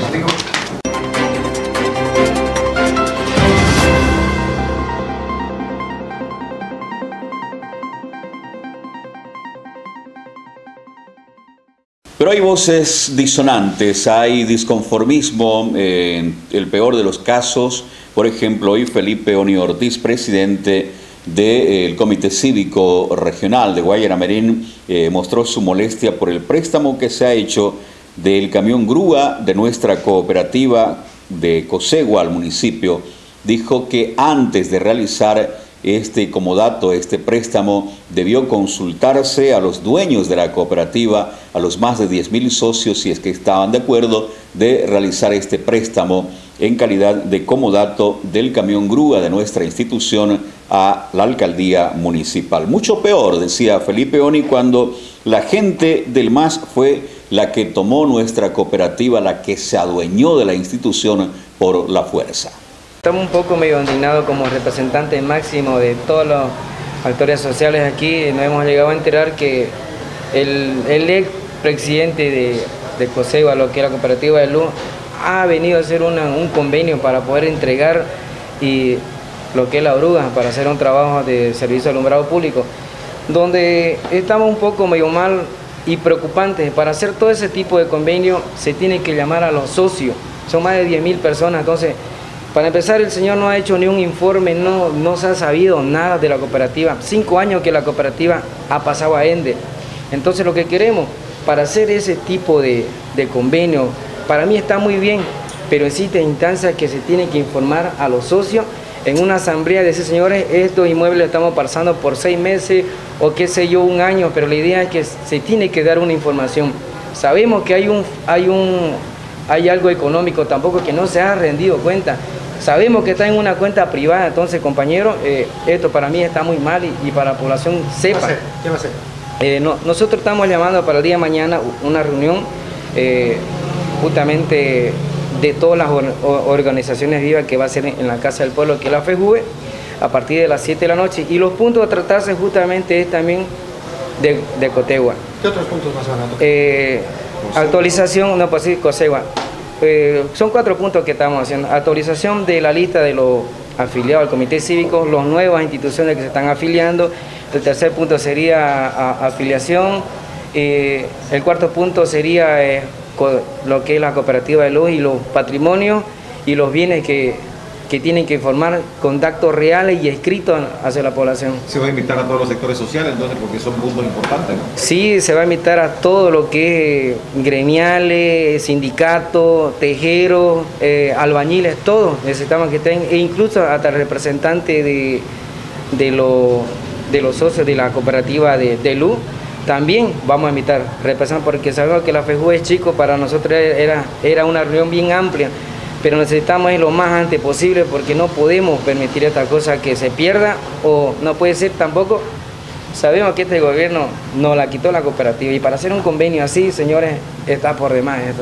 Pero hay voces disonantes, hay disconformismo, en el peor de los casos. Por ejemplo, hoy Felipe Oni Ortiz, presidente del Comité Cívico Regional de Guayaramerín, mostró su molestia por el préstamo que se ha hecho del camión grúa de nuestra cooperativa de Cosegua al municipio. Dijo que antes de realizar este comodato, este préstamo, debió consultarse a los dueños de la cooperativa, a los más de 10.000 socios, si es que estaban de acuerdo de realizar este préstamo en calidad de comodato del camión grúa de nuestra institución a la alcaldía municipal. Mucho peor, decía Felipe Oni, cuando la gente del MAS fue la que tomó nuestra cooperativa, la que se adueñó de la institución por la fuerza. Estamos un poco medio indignados como representante máximo de todos los actores sociales aquí. Nos hemos llegado a enterar que el ex presidente de Cosegua, lo que es la cooperativa de luz, ha venido a hacer un convenio para poder entregar y lo que es la oruga, para hacer un trabajo de servicio de alumbrado público, donde estamos un poco medio mal y preocupantes. Para hacer todo ese tipo de convenio se tiene que llamar a los socios, son más de 10.000 personas, entonces para empezar el señor no ha hecho ni un informe, no se ha sabido nada de la cooperativa, 5 años que la cooperativa ha pasado a Ende. Entonces lo que queremos para hacer ese tipo de convenio, para mí está muy bien, pero existen instancias que se tienen que informar a los socios en una asamblea de decir, señores, estos inmuebles los estamos pasando por 6 meses o qué sé yo, 1 año, pero la idea es que se tiene que dar una información. Sabemos que hay algo económico tampoco que no se ha rendido cuenta. Sabemos que está en una cuenta privada, entonces compañeros, esto para mí está muy mal y para la población sepa. ¿Qué va a hacer? Nosotros estamos llamando para el día de mañana una reunión justamente de todas las organizaciones vivas que va a ser en la Casa del Pueblo, que es la FEJUVE, a partir de las 7 de la noche. Y los puntos a tratarse justamente es también de Cotegua. ¿Qué otros puntos más van a tocar? Actualización, no, pues sí, Cosegua. Son 4 puntos que estamos haciendo. Actualización de la lista de los afiliados al comité cívico, las nuevas instituciones que se están afiliando. El tercer punto sería afiliación. El cuarto punto sería lo que es la cooperativa de luz y los patrimonios y los bienes que tienen que informar con datos reales y escritos hacia la población. ¿Se va a invitar a todos los sectores sociales entonces porque son puntos importantes, ¿no? Sí, se va a invitar a todo lo que es gremiales, sindicatos, tejeros, albañiles, todos necesitamos que estén, e incluso hasta el representante de los socios de la cooperativa de luz. También vamos a invitar representantes porque sabemos que la FEJUVE es chico, para nosotros era una reunión bien amplia, pero necesitamos ir lo más antes posible porque no podemos permitir esta cosa que se pierda, o no puede ser tampoco. Sabemos que este gobierno nos la quitó la cooperativa y para hacer un convenio así, señores, está por demás esto.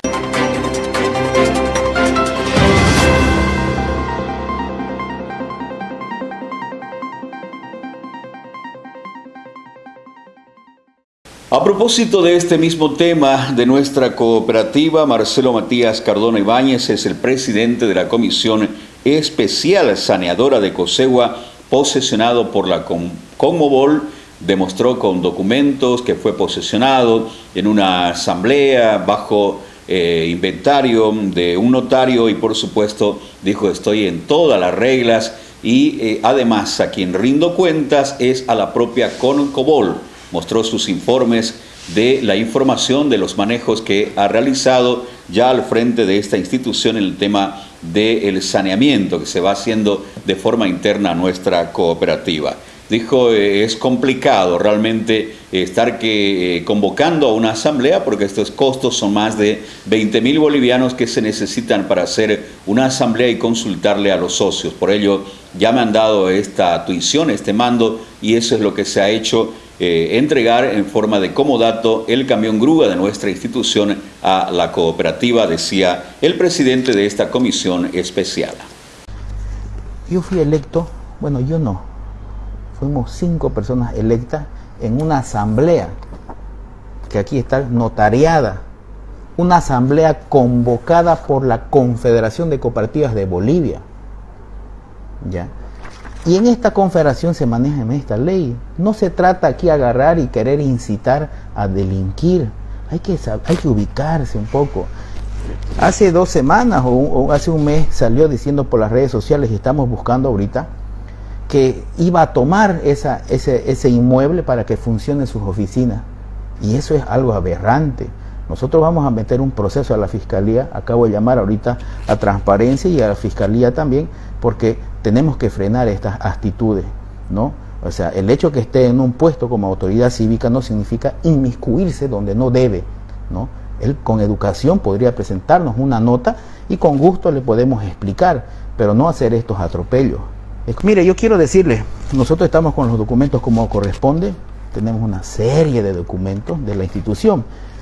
A propósito de este mismo tema de nuestra cooperativa, Marcelo Matías Cardona Ibáñez es el presidente de la Comisión Especial Saneadora de Cosegua, posesionado por la Conmebol. Demostró con documentos que fue posesionado en una asamblea bajo inventario de un notario y por supuesto dijo estoy en todas las reglas y además a quien rindo cuentas es a la propia Conmebol. Mostró sus informes de la información de los manejos que ha realizado ya al frente de esta institución en el tema del saneamiento que se va haciendo de forma interna a nuestra cooperativa. Dijo, es complicado realmente estar convocando a una asamblea porque estos costos son más de 20.000 bolivianos que se necesitan para hacer una asamblea y consultarle a los socios. Por ello ya me han dado esta tuición, este mando, y eso es lo que se ha hecho. Entregar en forma de comodato el camión grúa de nuestra institución a la cooperativa, decía el presidente de esta comisión especial. Yo fui electo, bueno, yo no, fuimos 5 personas electas en una asamblea que aquí está notariada, una asamblea convocada por la Confederación de Cooperativas de Bolivia, ¿ya? Y en esta confederación se maneja en esta ley. No se trata aquí de agarrar y querer incitar a delinquir. Hay que ubicarse un poco. Hace 2 semanas o hace un mes salió diciendo por las redes sociales, y estamos buscando ahorita, que iba a tomar ese inmueble para que funcione sus oficinas. Y eso es algo aberrante. Nosotros vamos a meter un proceso a la Fiscalía, acabo de llamar ahorita a Transparencia y a la Fiscalía también, porque tenemos que frenar estas actitudes, ¿no? O sea, el hecho que esté en un puesto como autoridad cívica no significa inmiscuirse donde no debe, ¿no? Él con educación podría presentarnos una nota y con gusto le podemos explicar, pero no hacer estos atropellos. Mire, yo quiero decirle, nosotros estamos con los documentos como corresponde, tenemos una serie de documentos de la institución.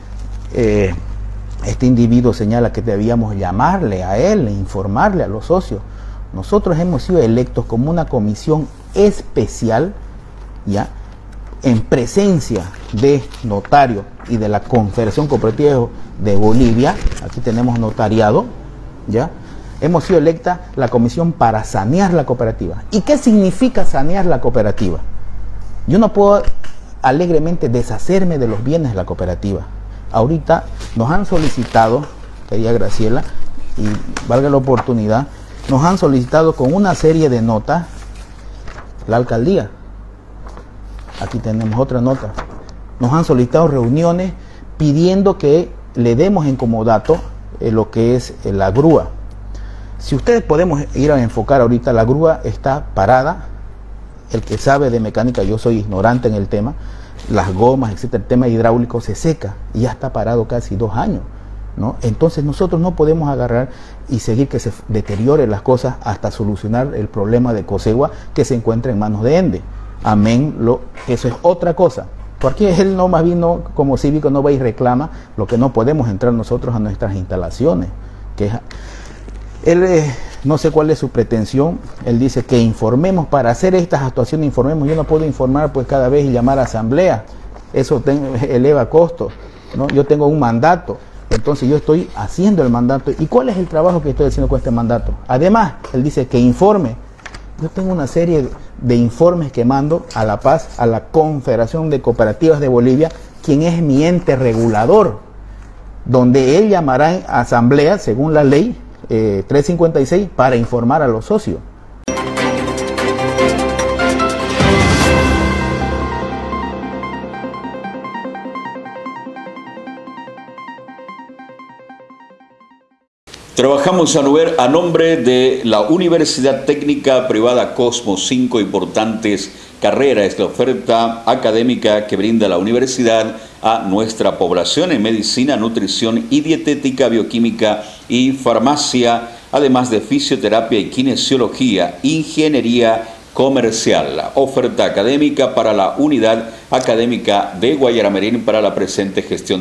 Este individuo señala que debíamos llamarle a él e informarle a los socios. Nosotros hemos sido electos como una comisión especial, ¿ya?, en presencia de notario y de la Confederación Cooperativa de Bolivia. Aquí tenemos notariado, ¿ya?, hemos sido electa la comisión para sanear la cooperativa. ¿Y qué significa sanear la cooperativa? Yo no puedo alegremente deshacerme de los bienes de la cooperativa. Ahorita nos han solicitado, querida Graciela, y valga la oportunidad, nos han solicitado con una serie de notas la alcaldía. Aquí tenemos otra nota. Nos han solicitado reuniones pidiendo que le demos en comodato lo que es la grúa. Si ustedes podemos ir a enfocar ahorita, la grúa está parada. El que sabe de mecánica, yo soy ignorante en el tema, las gomas, etcétera, el tema hidráulico se seca y ya está parado casi 2 años, ¿no? Entonces nosotros no podemos agarrar y seguir que se deterioren las cosas hasta solucionar el problema de Cosegua que se encuentra en manos de ENDE. Amén, eso es otra cosa. Porque él no, más bien no, como cívico no va y reclama lo que no podemos entrar nosotros a nuestras instalaciones. Que él no sé cuál es su pretensión. Él dice que informemos, para hacer estas actuaciones informemos. Yo no puedo informar pues cada vez y llamar a asamblea, eso eleva costos, ¿no? Yo tengo un mandato, entonces yo estoy haciendo el mandato. ¿Y cuál es el trabajo que estoy haciendo con este mandato? Además, él dice que informe. Yo tengo una serie de informes que mando a La Paz, a la Confederación de Cooperativas de Bolivia, quien es mi ente regulador, donde él llamará a asamblea, según la ley 356, para informar a los socios. Trabajamos a nombre de la Universidad Técnica Privada Cosmos. 5 importantes carreras, la oferta académica que brinda la universidad a nuestra población en medicina, nutrición y dietética, bioquímica y farmacia, además de fisioterapia y kinesiología, ingeniería comercial. La oferta académica para la Unidad Académica de Guayaramerín para la presente gestión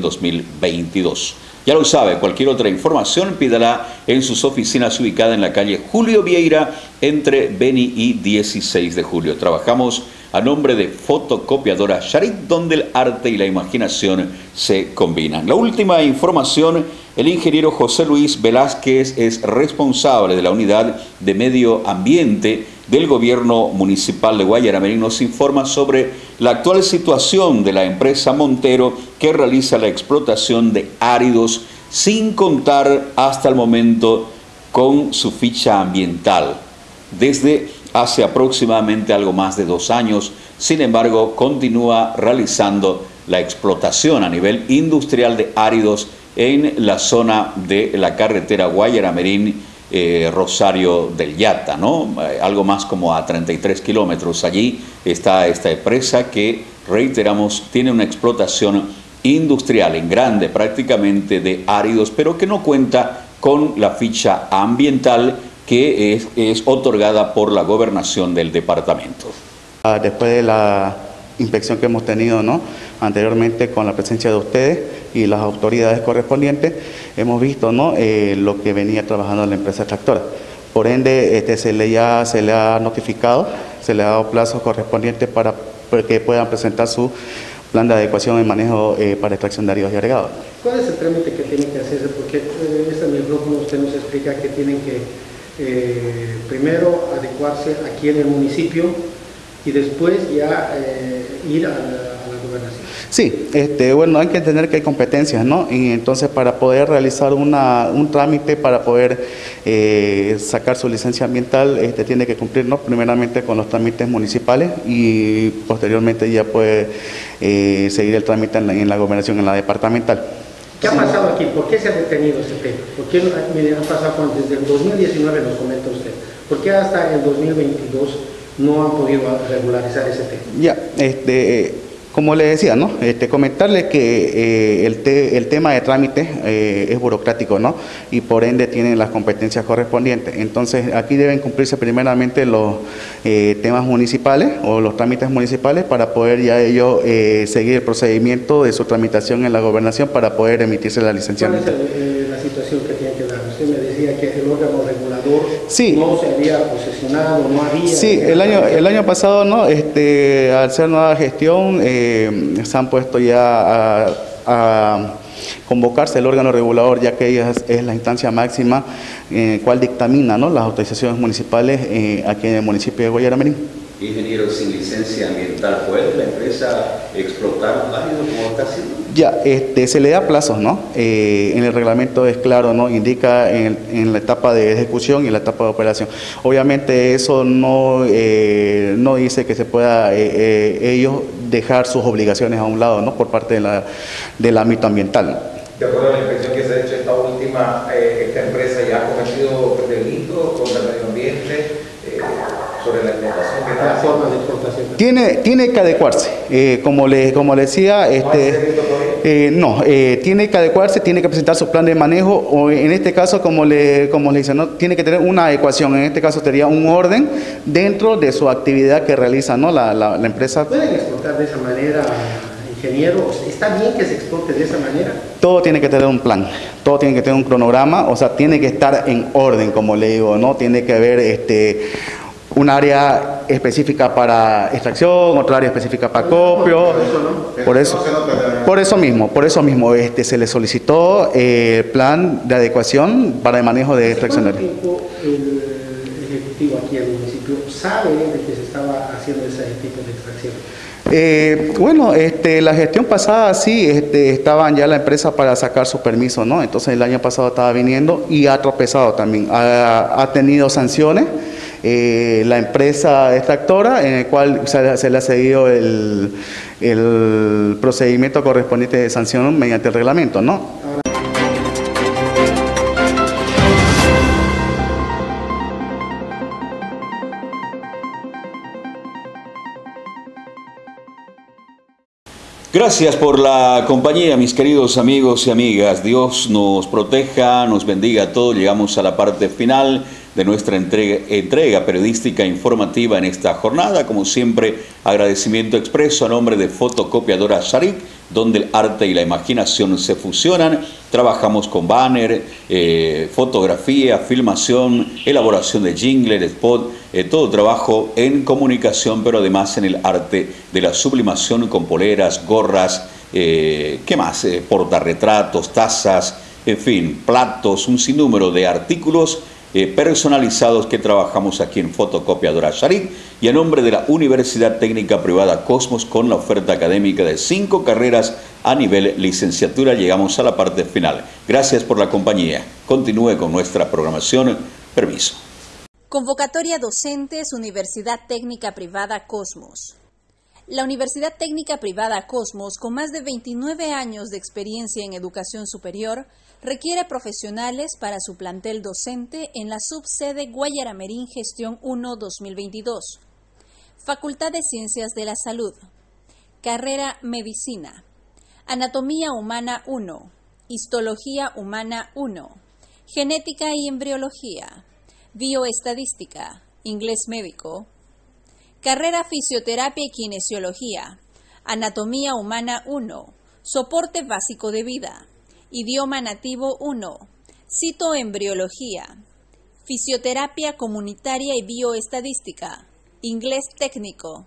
2022. Ya lo sabe, cualquier otra información pídala en sus oficinas ubicadas en la calle Julio Vieira entre Beni y 16 de julio. Trabajamos a nombre de Fotocopiadora Sharik, donde el arte y la imaginación se combinan. La última información, el ingeniero José Luis Velázquez es responsable de la Unidad de Medio Ambiente del Gobierno Municipal de Guayaramerín. Nos informa sobre la actual situación de la empresa Montero que realiza la explotación de áridos sin contar hasta el momento con su ficha ambiental. Desde hace aproximadamente algo más de 2 años, sin embargo, continúa realizando la explotación a nivel industrial de áridos en la zona de la carretera Guayaramerín Rosario del Yata, ¿no? Algo más como a 33 kilómetros. Allí está esta empresa que, reiteramos, tiene una explotación industrial en grande prácticamente de áridos, pero que no cuenta con la ficha ambiental que es otorgada por la gobernación del departamento. Después de la inspección que hemos tenido, ¿no?, anteriormente con la presencia de ustedes y las autoridades correspondientes, hemos visto, ¿no?, lo que venía trabajando la empresa tractora. Por ende, se le ha notificado, se le ha dado plazos correspondientes para que puedan presentar su plan de adecuación y manejo para extracción de áridos y agregados. ¿Cuál es el trámite que tienen que hacerse? Porque en el micrófono usted nos explica que tienen que primero adecuarse aquí en el municipio y después ya ir a la gobernación. Sí, bueno, hay que entender que hay competencias, ¿no? Y entonces para poder realizar un trámite, para poder sacar su licencia ambiental, tiene que cumplir, ¿no?, primeramente con los trámites municipales y posteriormente ya puede seguir el trámite en la gobernación, en la departamental. ¿Qué ha pasado aquí? ¿Por qué se ha detenido este tema? ¿Por qué ha pasado desde el 2019, nos comenta usted? ¿Por qué hasta el 2022 no han podido regularizar ese tema? Ya, como le decía, ¿no?, comentarle que el tema de trámite es burocrático, ¿no?, y por ende tienen las competencias correspondientes. Entonces aquí deben cumplirse primeramente los temas municipales o los trámites municipales para poder ya ellos seguir el procedimiento de su tramitación en la gobernación para poder emitirse la licencia. ¿Cuál es la situación que tiene que dar? Usted me decía que el órgano regulador sí, no se había posesionado, no había... Sí, el año pasado, ¿no?, al ser nueva gestión, se han puesto ya a convocarse el órgano regulador, ya que ella es la instancia máxima cual dictamina, ¿no?, las autorizaciones municipales aquí en el municipio de Guayaramerín. Ingeniero, sin licencia ambiental, ¿puede la empresa explotar válido como está haciendo? Ya, se le da plazos, ¿no? En el reglamento es claro, ¿no? Indica en la etapa de ejecución y en la etapa de operación. Obviamente eso no dice que se pueda ellos dejar sus obligaciones a un lado, ¿no?, por parte del ámbito ambiental. De acuerdo a la inspección que se ha hecho esta última, esta empresa ya ha cometido delitos contra el medio ambiente, sobre la explotación que está haciendo. Tiene que adecuarse, como le decía, tiene que adecuarse, tiene que presentar su plan de manejo, o en este caso, como le dice, ¿no?, tiene que tener una adecuación. En este caso sería un orden dentro de su actividad que realiza, ¿no?, la empresa. ¿Pueden explotar de esa manera, ingeniero? ¿Está bien que se explote de esa manera? Todo tiene que tener un plan, todo tiene que tener un cronograma, o sea, tiene que estar en orden, como le digo, ¿no? Tiene que haber un área específica para extracción, otra área específica para acopio. Por eso mismo se le solicitó plan de adecuación para el manejo de extracción. ¿Cuánto tiempo el ejecutivo aquí en el municipio sabe de que se estaba haciendo ese tipo de extracción? La gestión pasada sí, estaban ya la empresa para sacar su permiso, ¿no? Entonces el año pasado estaba viniendo y ha tropezado también, ha tenido sanciones. La empresa extractora, en el cual se le ha seguido el procedimiento correspondiente de sanción mediante el reglamento, ¿no? Gracias por la compañía, mis queridos amigos y amigas. Dios nos proteja, nos bendiga a todos. Llegamos a la parte final de nuestra entrega periodística informativa en esta jornada. Como siempre, agradecimiento expreso a nombre de Fotocopiadora Sharik, donde el arte y la imaginación se fusionan. Trabajamos con banner, fotografía, filmación, elaboración de jingle, de spot, todo trabajo en comunicación, pero además en el arte de la sublimación con poleras, gorras, ¿qué más? Portarretratos, tazas, en fin, platos, un sinnúmero de artículos personalizados que trabajamos aquí en Fotocopiadora Sharik, y a nombre de la Universidad Técnica Privada Cosmos, con la oferta académica de 5 carreras a nivel licenciatura, llegamos a la parte final. Gracias por la compañía. Continúe con nuestra programación. Permiso. Convocatoria Docentes Universidad Técnica Privada Cosmos. La Universidad Técnica Privada Cosmos, con más de 29 años de experiencia en educación superior, requiere profesionales para su plantel docente en la subsede Guayaramerín Gestión 1 2022. Facultad de Ciencias de la Salud. Carrera Medicina. Anatomía Humana 1. Histología Humana 1. Genética y Embriología. Bioestadística. Inglés médico. Carrera Fisioterapia y Kinesiología. Anatomía Humana 1. Soporte básico de vida. Idioma nativo 1. Citoembriología. Fisioterapia comunitaria y bioestadística. Inglés técnico.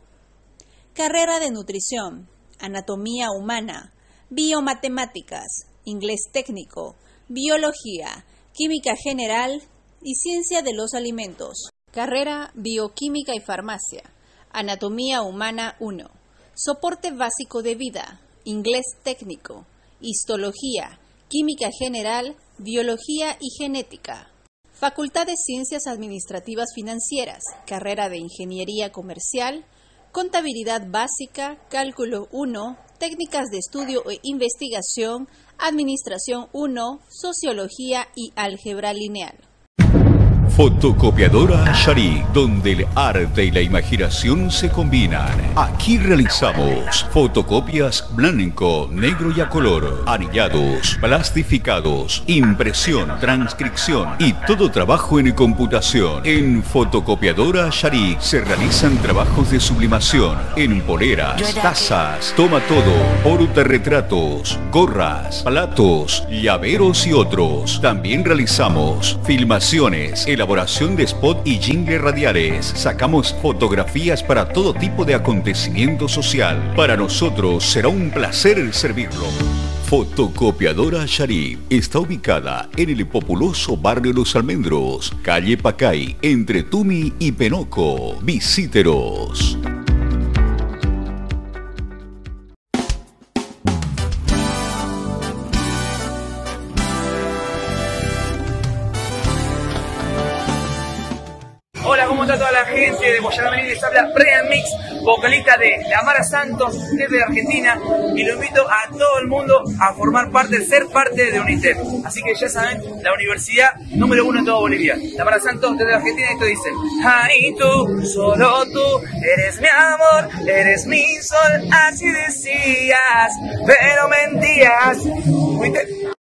Carrera de nutrición. Anatomía humana. Biomatemáticas. Inglés técnico. Biología. Química general y ciencia de los alimentos. Carrera Bioquímica y Farmacia. Anatomía humana 1. Soporte básico de vida. Inglés técnico. Histología. Química general, biología y genética. Facultad de Ciencias Administrativas Financieras, carrera de Ingeniería Comercial, Contabilidad Básica, Cálculo 1, Técnicas de Estudio e Investigación, Administración 1, Sociología y Álgebra Lineal. Fotocopiadora Sharik, donde el arte y la imaginación se combinan. Aquí realizamos fotocopias blanco, negro y a color, anillados, plastificados, impresión, transcripción y todo trabajo en computación. En Fotocopiadora Sharik se realizan trabajos de sublimación en poleras, tazas, toma todo, portarretratos, gorras, platos, llaveros y otros. También realizamos filmaciones, elaboración de spot y jingle radiales. Sacamos fotografías para todo tipo de acontecimiento social. Para nosotros será un placer servirlo. Fotocopiadora Sharif está ubicada en el populoso barrio Los Almendros, calle Pacay, entre Tumi y Penoco. Visíteros. Hola, ¿cómo está toda la gente de Guayaramení? Les habla Brian Mix, vocalista de La Mara Santos desde Argentina, y lo invito a todo el mundo a formar parte, ser parte de UNITEP. Así que ya saben, la universidad número 1 en toda Bolivia. La Mara Santos desde Argentina, y esto dice: ay, tú, solo tú, eres mi amor, eres mi sol, así decías, pero mentías. UNITEP.